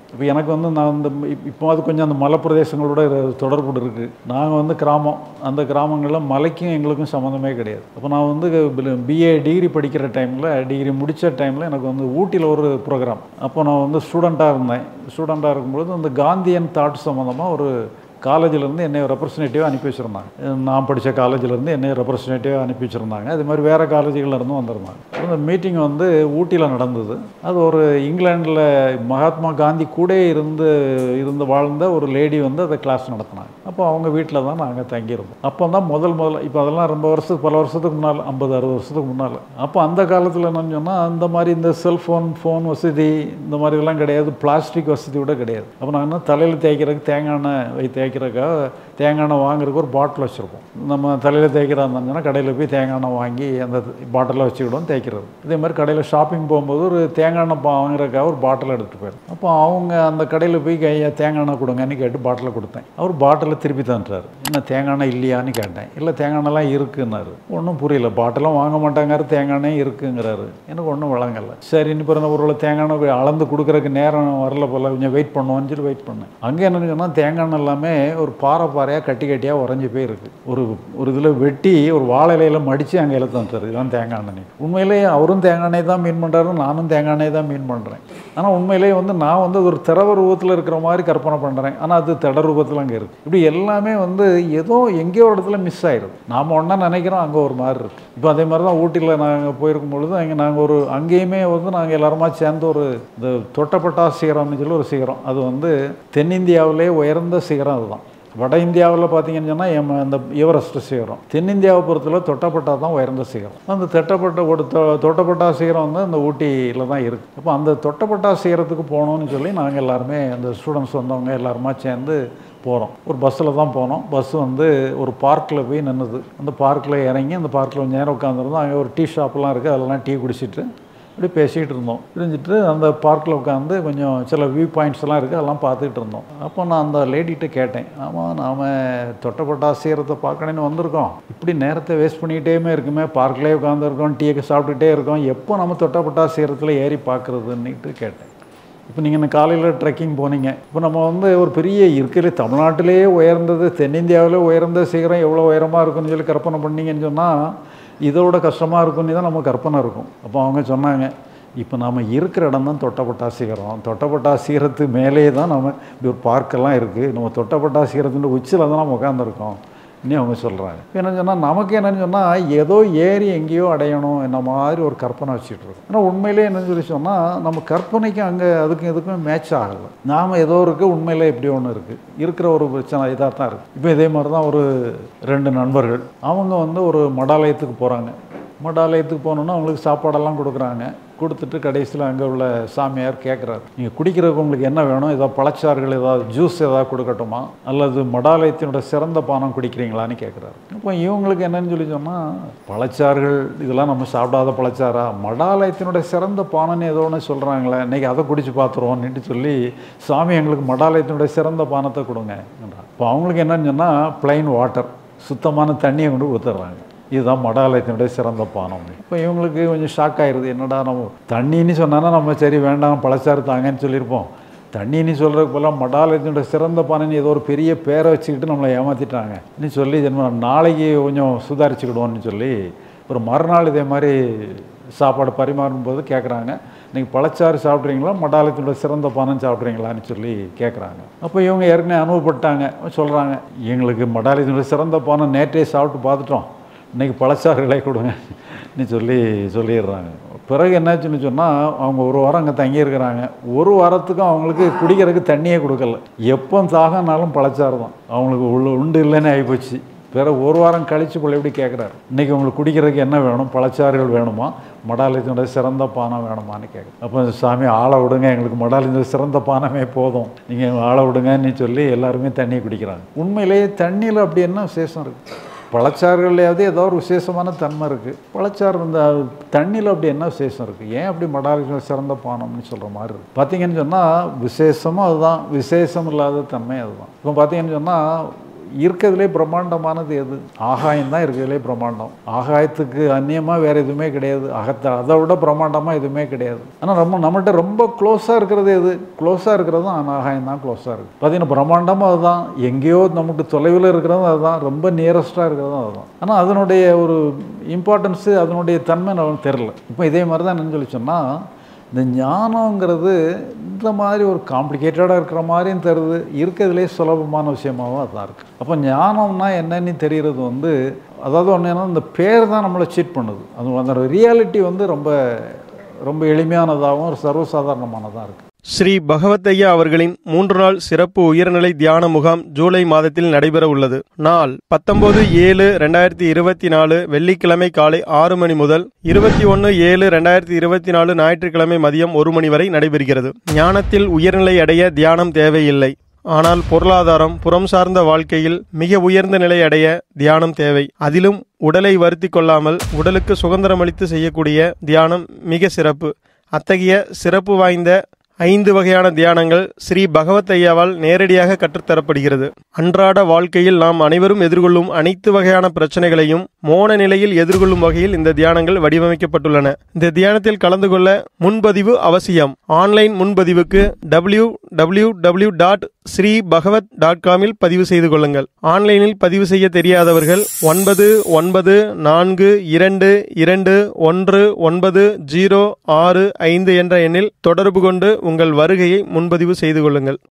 இப்போ எனக்கு வந்து நான் இந்த இப்போ அது கொஞ்சம் அந்த மலைப்பிரதேசங்களோட தொடர்பு இருக்குது. நாங்கள் வந்து கிராமம், அந்த கிராமங்களில் மலைக்கும் எங்களுக்கும் சம்மந்தமே கிடையாது. அப்போ நான் வந்து பிஏ டிகிரி படிக்கிற டைமில், டிகிரி முடித்த டைமில் எனக்கு வந்து ஊட்டியில் ஒரு ப்ரோக்ராம். அப்போ நான் வந்து ஸ்டூடெண்ட்டாக இருந்தேன். ஸ்டூடெண்ட்டாக இருக்கும்பொழுது அந்த காந்தியன் தாட் சம்மந்தமாக ஒரு காலேஜிலேருந்து என்னை ரெப்ரஸன்டேட்டிவாக அனுப்பி வச்சுருந்தாங்க. நான் படித்த காலேஜிலேருந்து என்னை ரெப்ரஸன்டேட்டிவாக அனுப்பி வச்சுருந்தாங்க. அது மாதிரி வேறு காலேஜுகளிலேருந்து வந்திருந்தாங்க. அந்த மீட்டிங் வந்து ஊட்டியில் நடந்தது. அது ஒரு இங்கிலாண்டில் மகாத்மா காந்தி கூட இருந்து வாழ்ந்த ஒரு லேடி வந்து அதை கிளாஸ் நடத்தினாங்க. அப்போ அவங்க வீட்டில் தான் நாங்கள் தங்கியிருந்தோம். அப்போ தான் முதல்ல இப்போ அதெல்லாம் ரொம்ப பல வருஷத்துக்கு முன்னால், 50-60 வருஷத்துக்கு முன்னால். அப்போ அந்த காலத்தில் என்னன்னு சொன்னால் அந்த மாதிரி இந்த ஃபோன் வசதி இந்த மாதிரிலாம் கிடையாது. பிளாஸ்டிக் வசதி கூட கிடையாது. அப்போ நான் என்ன தலையில் தேய்க்கிறதுக்கு தேங்காய் எண்ணெய் தேங்காய் எண்ணெய் வாங்குறதுக்கு ஒரு பாட்டில் வச்சுருப்போம். நம்ம தலையில் தேய்க்கிறா இருந்தோம்னா கடையில் போய் தேங்காய் எண்ணெய் வாங்கி அந்த பாட்டிலில் வச்சுக்கிடுவோம் தேய்க்கிறது. இதே மாதிரி கடையில் ஷாப்பிங் போகும்போது ஒரு தேங்காய் எண்ணெய் வாங்குறதுக்காக ஒரு பாட்டில் எடுத்துகிட்டு போயிடும். அப்போ அவங்க அந்த கடையில் போய் தேங்காய் எண்ணெய் கொடுங்கன்னு கேட்டு பாட்டிலை கொடுத்தேன். அவர் பாட்டிலை திருப்பி தந்துட்டார். என்ன தேங்காய் எண்ணெய் இல்லையான்னு கேட்டேன். இல்லை தேங்காய் எண்ணெய்லாம் இருக்குன்னாரு. ஒன்றும் புரியல. பாட்டிலாம் வாங்க மாட்டாங்காரு, தேங்காய் எண்ணெய் இருக்குங்கிறாரு. எனக்கு ஒன்றும் வழங்கலை. சரி இன்னும் பிறந்த ஒரு தேங்காய் எண்ணெய் அளந்து கொடுக்குறதுக்கு நேரம் வரல போல், கொஞ்சம் வெயிட் பண்ணுவோன்னு சொல்லி வெயிட் பண்ணேன். அங்கே என்னன்னு சொன்னால் தேங்காய் எண்ணெய் எல்லாமே ஒரு பாறையாக கட்டியாக உறைஞ்சி போயிருக்கு. ஒரு இதில் வெட்டி ஒரு வாழை இலையில் மடித்து அங்கே இலை தந்துட்டார். இதுதான் தேங்காய் எண்ணெய். உண்மையிலேயே அவரும் தேங்காய் எண்ணெய் தான் மீன் பண்ணுறாரு, நானும் தேங்காய் எண்ணெய் தான் மீன் பண்ணுறேன். ஆனால் உண்மையிலேயே வந்து நான் வந்து ஒரு திரவ ரூபத்தில் இருக்கிற மாதிரி கற்பனை பண்ணுறேன். ஆனால் அது திட ரூபத்தில் அங்கே இருக்குது. இப்படி எல்லாமே வந்து ஏதோ எங்கேயோ ஒரு இடத்துல மிஸ் ஆகிடுது. நாம் ஒன்றா நினைக்கிறோம், அங்கே ஒரு மாதிரி இருக்குது. இப்போ அதே மாதிரி தான் ஊட்டியில் நாங்கள் போயிருக்கும் பொழுது நாங்கள் அங்கேயுமே வந்து நாங்கள் எல்லாருமா சேர்ந்து ஒரு இந்த தொட்டப்பட்டா சிகரம்னு சொல்லி ஒரு சிகரம், அது வந்து தென்னிந்தியாவிலே உயர்ந்த சிகரம். அதுதான் வட இந்தியாவில் பார்த்தீங்கன்னு சொன்னால் இந்த எவரெஸ்ட் சிகரம். தென்னிந்தியாவை பொறுத்தவரை தொட்டப்பட்டா தான் உயர்ந்த சிகரம். அந்த தொட்டப்பட்டா சிகரம் வந்து அந்த ஊட்டியில் தான் இருக்குது. அப்போ அந்த தொட்டப்பட்டா சிகரத்துக்கு போகணும்னு சொல்லி நாங்கள் எல்லாருமே அந்த ஸ்டூடெண்ட்ஸ் வந்தவங்க எல்லாருமா சேர்ந்து போகிறோம். ஒரு பஸ்ஸில் தான் போனோம். பஸ்ஸு வந்து ஒரு பார்க்கில் போய் நின்றுது. அந்த பார்க்கில் இறங்கி அந்த பார்க்கில் கொஞ்சம் நேரம் உட்காந்துருந்தோம். அங்கே ஒரு டீ ஷாப்லாம் இருக்குது. அதெல்லாம் டீ குடிச்சிட்டு அப்படி பேசிகிட்டு இருந்தோம். பிரிஞ்சுட்டு அந்த பார்க்கில் உட்காந்து கொஞ்சம் சில வியூ பாயிண்ட்ஸ்லாம் இருக்குது, அதெல்லாம் பார்த்துக்கிட்டு இருந்தோம். அப்போ நான் அந்த லேடிகிட்ட கேட்டேன், ஆமாம் நாம் தொட்டப்பட்டா சீரத்தை பார்க்கணுன்னு வந்திருக்கோம், இப்படி நேரத்தை வேஸ்ட் பண்ணிக்கிட்டே இருக்குமே, பார்க்கிலே உட்காந்துருக்கோம், டீயை சாப்பிட்டுட்டே இருக்கோம், எப்போ நம்ம தொட்டப்பட்டா சீரத்தில் ஏறி பார்க்குறதுன்னுட்டு கேட்டேன். இப்போ நீங்கள் இந்த காலையில் ட்ரெக்கிங் போனீங்க. இப்போ நம்ம வந்து ஒரு பெரிய இருக்கிற தமிழ்நாட்டிலேயே உயர்ந்தது, தென்னிந்தியாவிலே உயர்ந்த சிகரம் எவ்வளோ உயரமாக இருக்குன்னு சொல்லி கற்பனை பண்ணிங்கன்னு சொன்னால் இதோட கஷ்டமாக இருக்குன்னு தான் நம்ம கற்பனை இருக்கும். அப்போ அவங்க சொன்னாங்க, இப்போ நாம் இருக்கிற இடம் தான் தொட்டப்பட்டா சிகரம், தொட்டப்பட்டா சிகரத்து மேலேயே தான் நம்ம இப்படி ஒரு பார்க்கெல்லாம் இருக்குது, நம்ம தொட்டப்பட்டா சிகரத்தின் உச்சியில் தான் நம்ம உட்காந்துருக்கோம் இன்னும் அவங்க சொல்கிறாங்க. என்ன சொன்னால் நமக்கு என்னென்னு சொன்னால் ஏதோ ஏறி எங்கேயோ அடையணும் என்ன மாதிரி ஒரு கற்பனை வச்சுட்டு இருக்கோம். ஆனால் உண்மையிலே என்னன்னு சொல்லி சொன்னால் நம்ம கற்பனைக்கு அங்கே அதுக்கும் எதுக்குமே மேட்ச் ஆகலை. நாம் ஏதோ இருக்குது, உண்மையிலே இப்படி ஒன்று இருக்குது, இருக்கிற ஒரு பிரச்சனை இதாக தான் இருக்குது. இப்போ இதே மாதிரி தான் ஒரு 2 நண்பர்கள் அவங்க வந்து ஒரு மடாலயத்துக்கு போகிறாங்க. மடாலயத்துக்கு போனோன்னா அவங்களுக்கு சாப்பாடெல்லாம் கொடுக்குறாங்க. கொடுத்துட்டு கடைசியில் அங்கே உள்ள சாமியார் கேட்குறாரு, நீங்கள் குடிக்கிறதுக்கு உங்களுக்கு என்ன வேணும், ஏதாவது பழச்சாறுகள் ஏதாவது ஜூஸ் ஏதாவது கொடுக்கட்டுமா, அல்லது மடாலயத்தினோட சிறந்த பானம் குடிக்கிறீங்களான்னு கேட்குறாரு. இப்போ இவங்களுக்கு என்னன்னு சொல்லி சொன்னால் பழச்சாறுகள் இதெல்லாம் நம்ம சாப்பிடாத பழச்சாரா, மடாலயத்தினுடைய சிறந்த பானம்னு ஏதோ ஒன்று சொல்கிறாங்களே, இன்றைக்கி அதை குடிச்சு பார்த்துருவோன்னுட்டு சொல்லி சாமி எங்களுக்கு மடாலயத்தினுடைய சிறந்த பானத்தை கொடுங்க. இப்போ அவங்களுக்கு என்னன்னு சொன்னால் ப்ளைன் வாட்டர், சுத்தமான தண்ணியை கொண்டு ஊற்றுறாங்க. இதுதான் மடாலயத்தினுடைய சிறந்த பானம். இப்போ இவங்களுக்கு கொஞ்சம் ஷாக் ஆகிடுது, என்னடா நம்ம தண்ணின்னு சொன்னான்னா நம்ம சரி வேண்டாம் பழச்சாறு தாங்கன்னு சொல்லியிருப்போம், தண்ணின்னு சொல்கிறதுக்கு போல மடாலயத்தினுடைய சிறந்த பானைன்னு ஏதோ ஒரு பெரிய பேரை வச்சுக்கிட்டு நம்மளை ஏமாற்றிட்டாங்க இன்னும் சொல்லி நாளைக்கு கொஞ்சம் சுதாரிச்சுக்கிடுவோன்னு சொல்லி ஒரு மறுநாள் இதே மாதிரி சாப்பாடு பரிமாறும்போது கேட்குறாங்க, நீங்கள் பழச்சாறு சாப்பிட்றீங்களா மடாலயத்தினுடைய சிறந்த பானம் சாப்பிட்றீங்களான்னு சொல்லி கேட்குறாங்க. அப்போ இவங்க ஏற்கனவே அனுபவப்பட்டாங்க, சொல்கிறாங்க, எங்களுக்கு மடாலயத்தினுடைய சிறந்த பானம் நேற்றே சாப்பிட்டு பார்த்துட்டோம், இன்றைக்கி பழச்சாறுகளை கொடுங்கன்னு சொல்லிடுறாங்க. பிறகு என்னாச்சுன்னு சொன்னால் அவங்க ஒரு வாரம் அங்கே தங்கியிருக்கிறாங்க. ஒரு வாரத்துக்கும் அவங்களுக்கு குடிக்கிறதுக்கு தண்ணியே கொடுக்கல, எப்போ தாகனாலும் பழச்சாறு தான், அவங்களுக்கு உண்டு இல்லைன்னு ஆகிப்போச்சு. பிறகு ஒரு வாரம் கழித்து போல எப்படி கேட்குறாரு, இன்றைக்கி உங்களுக்கு குடிக்கிறதுக்கு என்ன வேணும், பழச்சாறுகள் வேணுமா, மடாலயத்தினுடைய சிறந்த பானம் வேணுமான்னு கேட்குறேன். அப்போ சாமி ஆளை விடுங்க, எங்களுக்கு மடாலயத்தினுடைய சிறந்த பானமே போதும், நீங்கள் ஆளை விடுங்கன்னு சொல்லி எல்லாருமே தண்ணி குடிக்கிறாங்க. உண்மையிலேயே தண்ணியில் அப்படி என்ன விசேஷம் இருக்குது, பழச்சாறுகள்லையாவது ஏதோ ஒரு விசேஷமான தன்மை இருக்குது, பழச்சாறு இந்த தண்ணியில் அப்படி என்ன விசேஷம் இருக்குது, ஏன் அப்படி மடாலயத்தில் சிறந்த பானம்னு சொல்கிற மாதிரி இருக்குது. பார்த்தீங்கன்னு சொன்னால் விசேஷமும் அதுதான், விசேஷம் இல்லாத தன்மை அதுதான். இப்போ பார்த்தீங்கன்னு சொன்னால் இருக்கிறதுலே பிரம்மாண்டமானது எது? ஆகாயம் தான் இருக்கிறதுலே பிரம்மாண்டம். ஆகாயத்துக்கு அந்நியமாக வேறு எதுவுமே கிடையாது. அதை விட பிரம்மாண்டமாக எதுவுமே கிடையாது. ஆனால் நம்மகிட்ட ரொம்ப க்ளோஸாக இருக்கிறது எது? க்ளோஸாக இருக்கிறதும் ஆகாயம் தான் க்ளோஸாக இருக்குது. பார்த்தீங்கன்னா பிரம்மாண்டமாக அதுதான், எங்கேயோ நமக்கு தொலைவில் இருக்கிறதும் அதுதான், ரொம்ப நியரஸ்டாக இருக்கிறதும் அதுதான். ஆனால் அதனுடைய ஒரு இம்பார்ட்டன்ஸு, அதனுடைய தன்மை நமக்கு தெரில. இப்போ இதே மாதிரி தான் என்னன்னு சொல்லி சொன்னால், இந்த ஞானங்கிறது இந்த மாதிரி ஒரு காம்ப்ளிகேட்டடாக இருக்கிற மாதிரியும் தருது, இருக்கிறதுலே சுலபமான விஷயமாகவும் அதுதான் இருக்குது. அப்போ ஞானம்னா என்னன்னு தெரிகிறது அதாவது ஒன்று என்ன, இந்த பேர் தான் நம்மளை சீட் பண்ணுது. அந்த ரியாலிட்டி ரொம்ப ரொம்ப எளிமையானதாகவும் சர்வசாதாரணமானதாக இருக்குது. ஸ்ரீ பகவத் ஐயா அவர்களின் 3 நாள் சிறப்பு உயர்நிலை தியான முகாம் ஜூலை மாதத்தில் நடைபெற உள்ளது. நாள் 19/7/2024 வெள்ளிக்கிழமை காலை 6 மணி முதல் 21/7/2024 ஞாயிற்றுக்கிழமை மதியம் 1 மணி வரை நடைபெறுகிறது. ஞானத்தில் உயர்நிலை அடைய தியானம் தேவையில்லை. ஆனால் பொருளாதாரம், புறம் சார்ந்த வாழ்க்கையில் மிக உயர்ந்த நிலை அடைய தியானம் தேவை. அதிலும் உடலை வருத்தி கொள்ளாமல் உடலுக்கு சுதந்திரமளித்து செய்யக்கூடிய தியானம் மிக சிறப்பு. அத்தகைய சிறப்பு வாய்ந்த 5 வகையான தியானங்கள் ஸ்ரீ பகவத் ஐயாவால் நேரடியாக கற்றுத்தரப்படுகிறது. அன்றாட வாழ்க்கையில் நாம் அனைவரும் எதிர்கொள்ளும் அனைத்து வகையான பிரச்சனைகளையும் மோன நிலையில் எதிர்கொள்ளும் வகையில் இந்த தியானங்கள் வடிவமைக்கப்பட்டுள்ளன. இந்த தியானத்தில் கலந்து கொள்ள முன்பதிவு அவசியம். ஆன்லைன் முன்பதிவுக்கு www.sribhagavat.com பதிவு செய்து கொள்ளுங்கள். ஆன்லைனில் பதிவு செய்ய தெரியாதவர்கள் 9942219065 என்ற எண்ணில் தொடர்பு கொண்டு உங்கள் வருகையை முன்பதிவு செய்து கொள்ளுங்கள்.